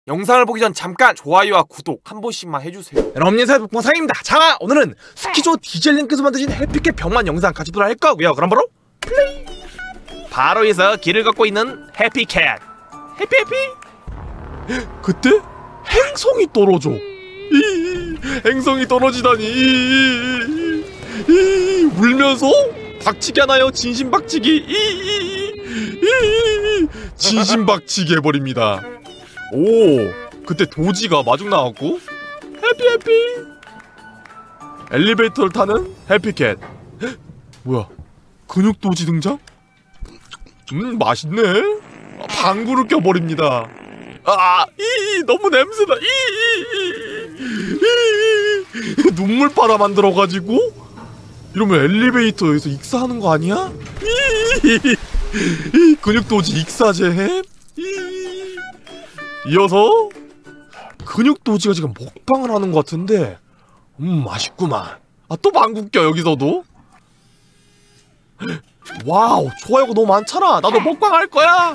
영상을 보기 전 잠깐 좋아요와 구독 한 번씩만 해주세요. 여러분 안녕하세요, 복봉상입니다. 자, 오늘은 스키조 디젤링크에서 만드신 해피캣 병만 영상 같이 보도록 할 거고요. 그럼 바로 플레이! 바로 위에서 길을 걷고 있는 해피캣. 해피! 그때 행성이 떨어져. 행성이 떨어지다니. 울면서 박치기 하나요? 진심박치기. 진심박치기 해버립니다. 오, 그때 도지가 마중 나왔고 해피 엘리베이터를 타는 해피캣. 뭐야, 근육도지 등장? 맛있네. 방구를 껴버립니다. 너무 냄새나. 눈물바다 만들어가지고 이러면 엘리베이터에서 익사하는 거 아니야? 근육도지 익사제. 이어서 근육도지가 지금 먹방을 하는 것 같은데 맛있구만. 또 방구 껴 여기서도. 와우, 좋아요가 너무 많잖아. 나도 먹방 할 거야.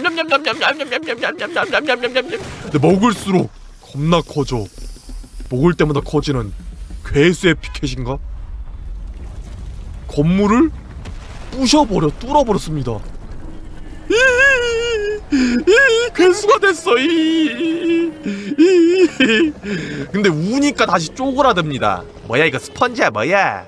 근데 먹을수록 겁나 커져. 먹을 때마다 커지는 괴수의 피켓인가? 건물을 뚫어버렸습니다. 괴수가 됐어. 근데 우니까 다시 쪼그라듭니다. 뭐야 이거, 스펀지야 뭐야?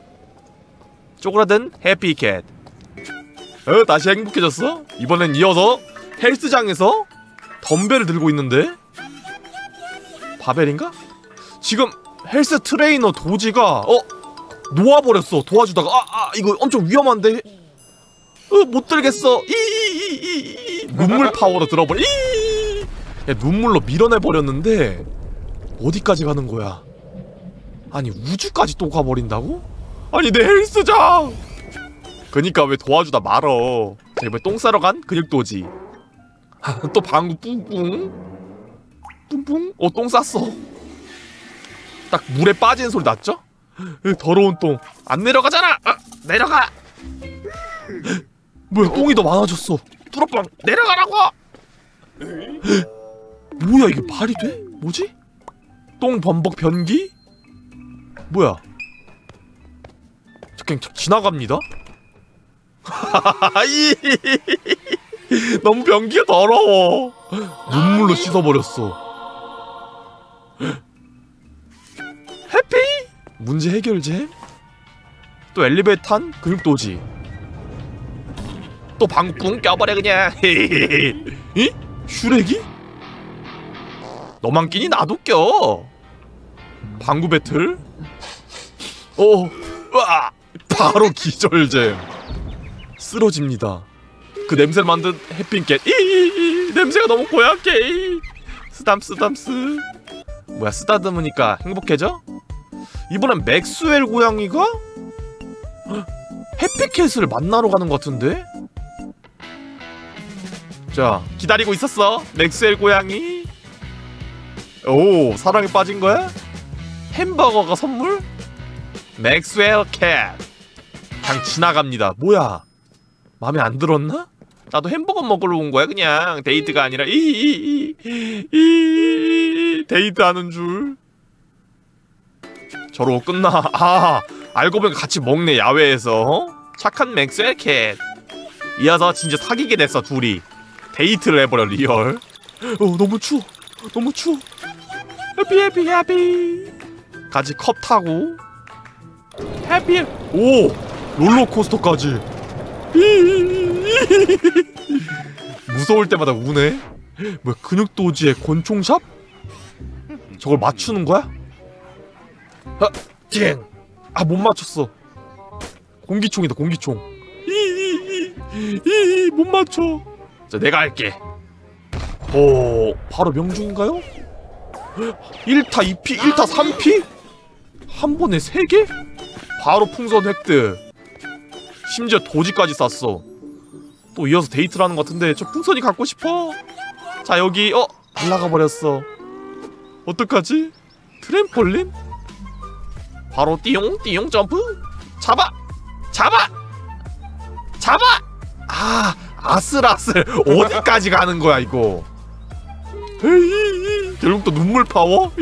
쪼그라든 해피캣. 다시 행복해졌어. 이번엔 이어서 헬스장에서 덤벨을 들고 있는데 바벨인가? 지금 헬스 트레이너 도지가 놓아버렸어. 도와주다가 이거 엄청 위험한데 못 들겠어. 눈물 파워로 들어버려. 눈물로 밀어내버렸는데 어디까지 가는 거야? 아니, 우주까지 또 가버린다고? 아니, 내 헬스장! 그니까 왜 도와주다 말어. 자, 이번에 똥 싸러 간 근육도지. 또 방구 뿡뿡. 똥 쌌어. 딱 물에 빠지는 소리 났죠? 더러운 똥. 안 내려가잖아! 내려가! 뭐야, 똥이 더 많아졌어. 뚜러뻥 내려가라고! 뭐야, 이게 말이 돼? 뭐지? 똥 범벅 변기? 뭐야? 그냥 지나갑니다? 너무 변기가 더러워. 눈물로 씻어버렸어. 해피? 문제 해결제? 또 엘리베이터 탄 근육도지. 또 방구 뿡 껴버려 그냥. 슈렉이? 너만 끼니 나도 껴. 방구 배틀. 바로 기절잼. 쓰러집니다. 그 냄새를 만든 해피캣. 냄새가 너무 고약해. 쓰담스. 뭐야, 쓰다듬으니까 행복해져? 이번엔 맥스웰 고양이가 해피캣을 만나러 가는 것 같은데? 자, 기다리고 있었어 맥스웰 고양이. 오, 사랑에 빠진 거야? 햄버거가 선물? 맥스웰 캣. 그냥 지나갑니다. 뭐야, 맘에 안 들었나? 나도 햄버거 먹으러 온 거야. 그냥 데이트가 아니라 데이트하는 줄. 저러고 끝나. 알고 보니까 같이 먹네, 야외에서. 착한 맥스웰 캣. 이어서 진짜 사귀게 됐어, 둘이. 데이트를 해버려, 리얼. 너무 추워. 해피. 같이 컵 타고 해피. 오, 롤러코스터까지. 무서울 때마다 우네. 뭐야, 근육도지의 권총샵? 저걸 맞추는 거야? 못 맞췄어. 공기총이다, 공기총. 못 맞춰. 자, 내가 할게. 바로 명중인가요? 1타 2피, 1타 3피? 한 번에 3개? 바로 풍선 획득. 심지어 도지까지 쌌어. 또 이어서 데이트를 하는 것 같은데 저 풍선이 갖고 싶어. 자, 여기 날라가 버렸어. 어떡하지? 트램폴린? 바로 띠용 점프. 잡아. 아슬아슬. 어디까지 가는 거야 이거. 결국 또 눈물 파워?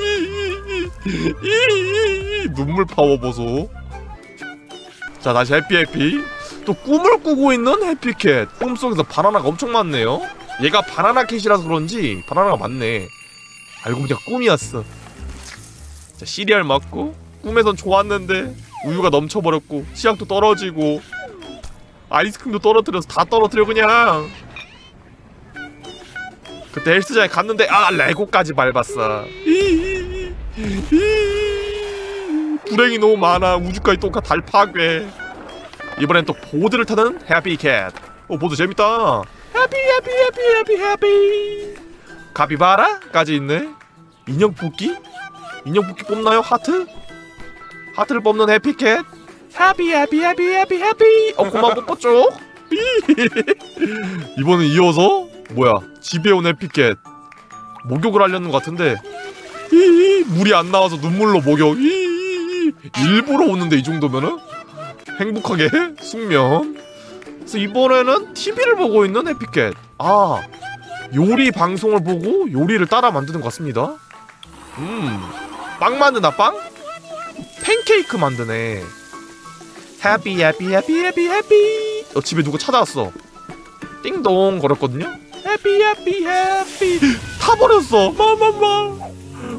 눈물 파워 보소. 자, 다시 해피. 또 꿈을 꾸고 있는 해피캣. 꿈속에서 바나나가 엄청 많네요. 얘가 바나나 캣이라서 그런지 바나나가 많네. 알고 보니까 꿈이었어. 자, 시리얼 먹고 꿈에선 좋았는데 우유가 넘쳐버렸고 치약도 떨어지고 아이스크림도 떨어뜨려서 다 떨어뜨려 그냥. 그때 헬스장에 갔는데 레고까지 밟았어. 불행이 너무 많아. 우주까지 똑같 달 파괴. 이번엔 또 보드를 타는 해피캣. 보드 재밌다. 해피. 카피바라까지 있네. 인형 뽑기 뽑나요? 하트를 뽑는 해피캣. 해피. 고마워 뽀뽀쪽. 이번엔 이어서 뭐야? 집에 온 해피캣. 목욕을 하려는 것 같은데 물이 안 나와서 눈물로 목욕. 일부러 오는데 이 정도면은 행복하게 숙면. 그래서 이번에는 TV를 보고 있는 해피캣. 요리 방송을 보고 요리를 따라 만드는 것 같습니다. 빵 만드나 빵? 팬케이크 만드네. 해피. 집에 누가 찾아왔어. 띵동 거렸거든요. 해피. 타버렸어. 마마마.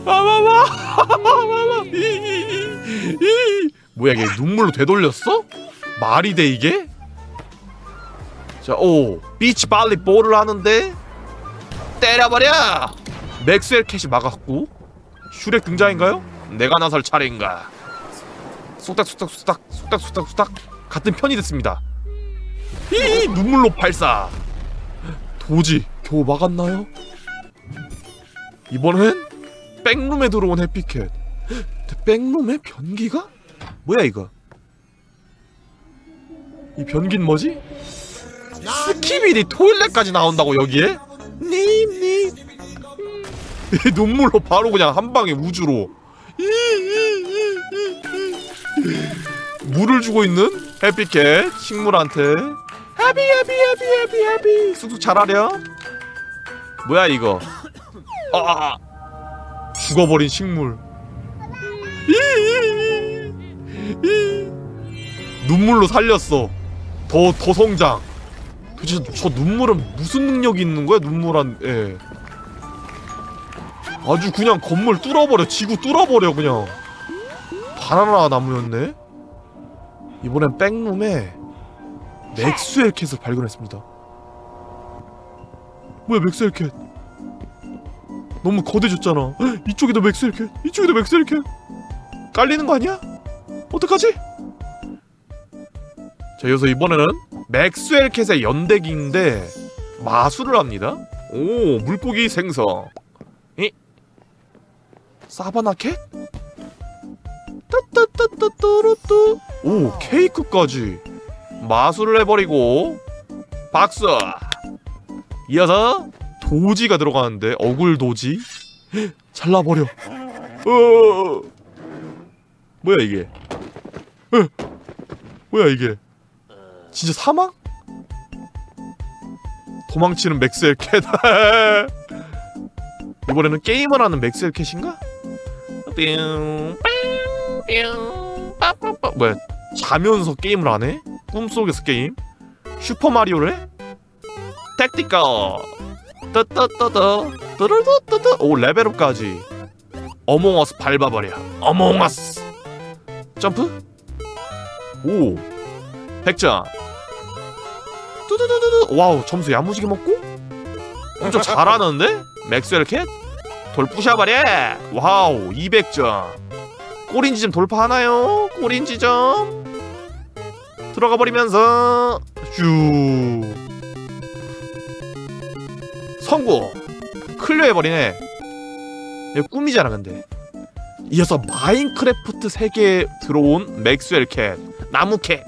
뭐야 이게 눈물로 되돌렸어? 말이 돼 이게? 자, 비치 발리볼을 하는데 때려버려! 맥스웰 캣이 막았고 슈렉 등장인가요? 내가 나설 차례인가? 쏙닥 같은 편이 됐습니다. 눈물로 발사. 도지 겨우 막았나요? 이번엔 백룸에 들어온 해피캣. 백룸에 변기가? 뭐야 이거? 이 변기는 뭐지? 스키비디 토일렛까지 나온다고 여기에? 님 눈물로 바로 그냥 한방에 우주로 물을 주고 있는 해피캣 식물한테. 해피. 쑥쑥 자라려. 뭐야 이거? 죽어버린 식물. 눈물로 살렸어. 더 성장. 도대체 저 눈물은 무슨 능력이 있는 거야? 눈물한 애. 아주 그냥 건물 뚫어버려. 지구 뚫어버려 그냥. 바나나 나무였네. 이번엔 백룸에 맥스웰 캣을 발견했습니다. 뭐야 맥스웰 캣. 너무 거대졌잖아. 이쪽에도 맥스웰 캣. 이쪽에도 맥스웰 캣. 깔리는 거 아니야? 어떡하지? 자, 이어서 이번에는 맥스웰 캣의 연대기인데 마술을 합니다. 오, 물고기 생성. 사바나 캣? 따따따따따따. 오, 케이크까지. 마술을 해버리고 박수. 이어서 도지가 들어가는데 어굴 도지. 잘라버려. 뭐야 이게? 뭐야 이게? 진짜 사막? 도망치는 맥스웰 캣. 이번에는 게임을 하는 맥스웰 캣인가? 뭐야? 자면서 게임을 하네? 꿈속에서 게임? 슈퍼마리오를 해? 택티컬. 오, 레벨업까지. 어몽어스 밟아버려. 어몽어스. 점프? 오, 100점. 뚜두두두두. 와우, 점수 야무지게 먹고? 엄청 잘하는데? 맥스웰 캣? 돌 부셔버려. 와우, 200점. 꼬린지점 돌파하나요? 꼬린지점 들어가 버리면서 슈. 성공. 클리어해버리네. 이거 꿈이잖아 근데. 이어서 마인크래프트 세계에 들어온 맥스웰 캣. 나무캣.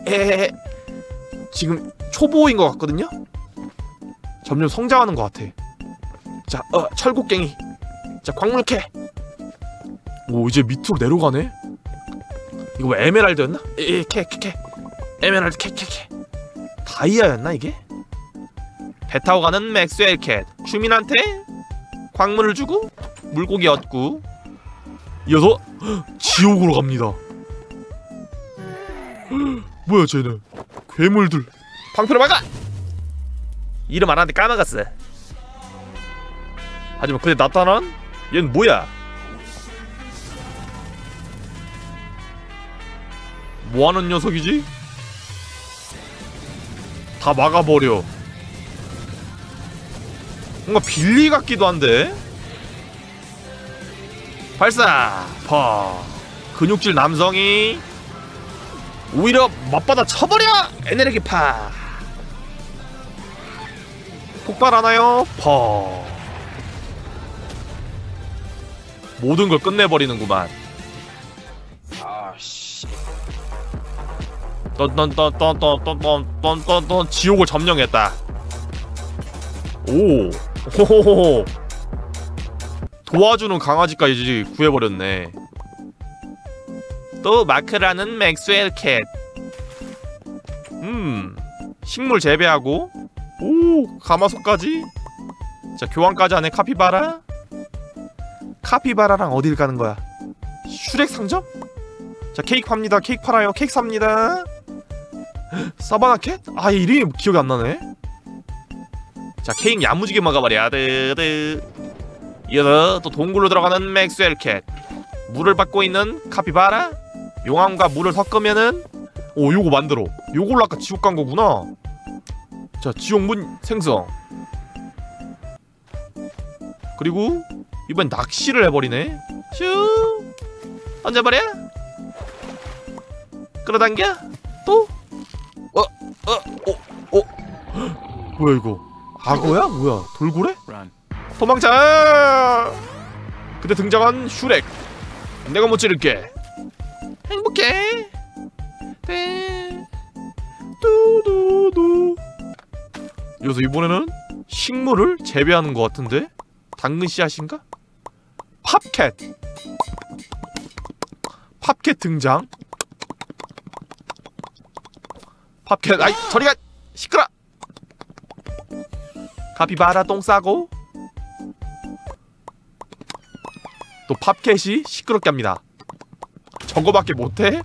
지금 초보인 것 같거든요? 점점 성장하는 것 같아. 자, 철곡갱이. 자, 광물캐. 오, 이제 밑으로 내려가네? 이거 뭐 에메랄드였나? 캐. 에메랄드 캐. 다이아였나 이게? 배 타고 가는 맥스웰 캣. 주민한테 광물을 주고 물고기 얻고 이어서 지옥으로 갑니다. 뭐야 쟤는 괴물들. 방패로 막아! 이름 안 하는데 까먹었어. 하지만 그때 나타난 얘는 뭐야? 뭐하는 녀석이지? 다 막아버려. 뭔가 빌리 같기도 한데? 발사! 파! 근육질 남성이 오히려 맞받아 쳐버려! 에너지 파! 폭발하나요? 파! 모든 걸 끝내버리는구만. 아씨. 떤떤떤떤떤떤떤떤떤 지옥을 점령했다. 오, 호호호. 도와주는 강아지까지 구해버렸네. 또 마크라는 맥스웰 캣. 식물 재배하고. 오, 가마솥까지. 자, 교환까지 하네. 카피바라. 카피바라랑 어딜 가는 거야? 슈렉 상점? 자, 케이크 팝니다. 케이크 팔아요. 케이크 삽니다. 사바나 캣? 아, 얘 이름이 기억이 안 나네. 자, 케이크 야무지게 먹어버려. 드드. 이어서 또 동굴로 들어가는 맥스웰 캣. 물을 받고 있는 카피바라. 용암과 물을 섞으면은 오, 요거 만들어. 요걸로 아까 지옥 간 거구나. 자, 지옥문 생성. 그리고 이번엔 낚시를 해버리네. 슈 던져버려. 끌어당겨. 또 뭐야 이거? 악어야? 뭐야? 돌고래? 도망쳐! 그때 등장한 슈렉. 내가 못 찌를게. 행복해. 네. 두두두. 이어서 이번에는 식물을 재배하는 것 같은데? 당근 씨앗인가? 팝캣. 팝캣 등장. 팝캣. 아이 저리가. 시끄러. 카피바라 똥 싸고. 또 팝캣이 시끄럽게 합니다. 저거밖에 못해?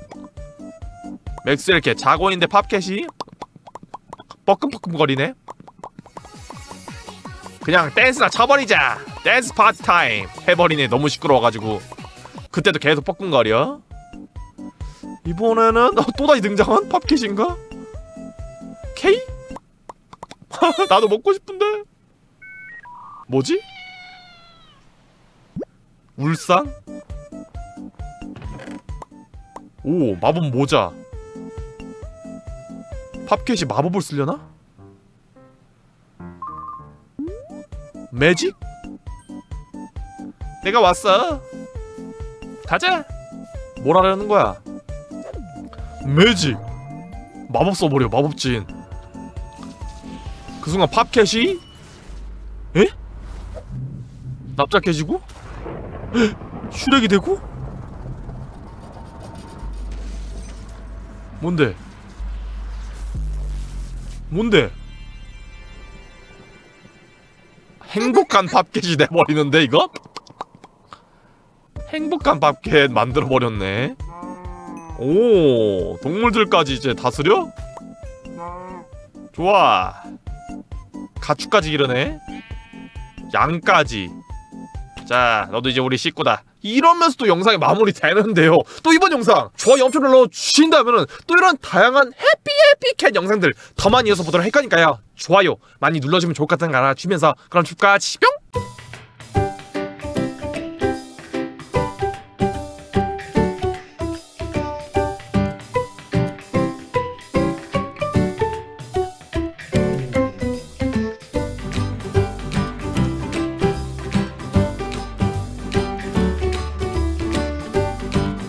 맥스웰 캣 자고 있는데 팝캣이 뻐끔뻐끔거리네. 그냥 댄스나 쳐버리자. 댄스 파티 타임 해버리네. 너무 시끄러워가지고. 그때도 계속 뻐끔거려. 이번에는 또다시 등장한 팝캣인가? 케이? 나도 먹고 싶은데. 뭐지? 울상? 오, 마법 모자. 팝캣이 마법을 쓰려나? 매직? 내가 왔어. 가자. 뭘 하려는 거야? 매직. 마법 써버려. 마법진. 그 순간 팝캣이 에? 납작해지고 슈렉이 되고. 뭔데? 뭔데? 행복한 팝캣이 돼버리는데 이거? 행복한 팝캣 만들어버렸네. 오, 동물들까지 이제 다스려? 좋아. 가축까지 기르네. 양까지. 자, 너도 이제 우리 식구다. 이러면서 또 영상이 마무리 되는데요. 또 이번 영상 좋아요 엄청 눌러주신다면은 또 이런 다양한 해피해피캣 영상들 더 많이 이어서 보도록 할 거니까요. 좋아요 많이 눌러주면 좋을 것 같은 거 알아주면서 그럼 축하치 뿅!